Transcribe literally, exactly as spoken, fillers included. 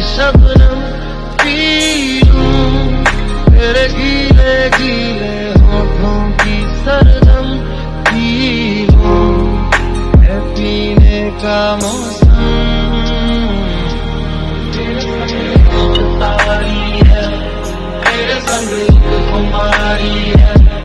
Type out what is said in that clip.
Shabnam P लूं, तेरे गीले गीले होठों की सरदम पी लूं, है पीने का मोह